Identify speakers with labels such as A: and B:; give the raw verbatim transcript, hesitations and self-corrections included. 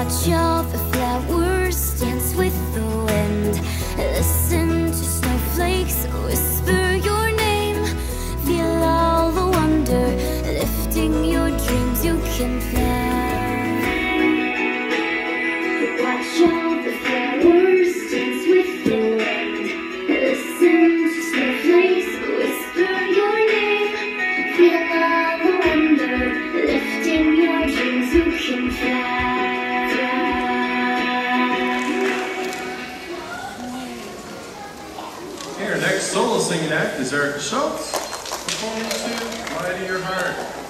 A: Watch all the flowers dance with the wind. Listen to snowflakes whisper your name. Feel all the wonder, lifting your dreams you can fly. Watch all the flowers dance with the wind. Listen to snowflakes whisper your name. Feel all the wonder, lifting your dreams you can fly.
B: Our next solo singing act is Erica Schultz, performing to Lie to Your Heart.